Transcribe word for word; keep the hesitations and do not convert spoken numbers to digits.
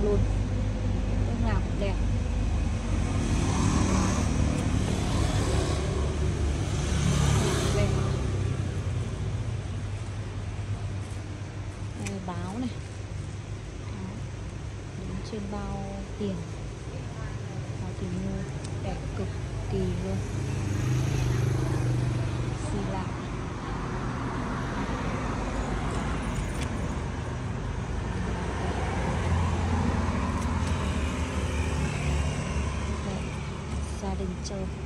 luôn, lúc nào cũng đẹp. Đây. Đây là báo này. Đó. Đứng trên bao tiền, bao tiền mua đẹp cực kỳ luôn, xì lạ. Gia đình chơi.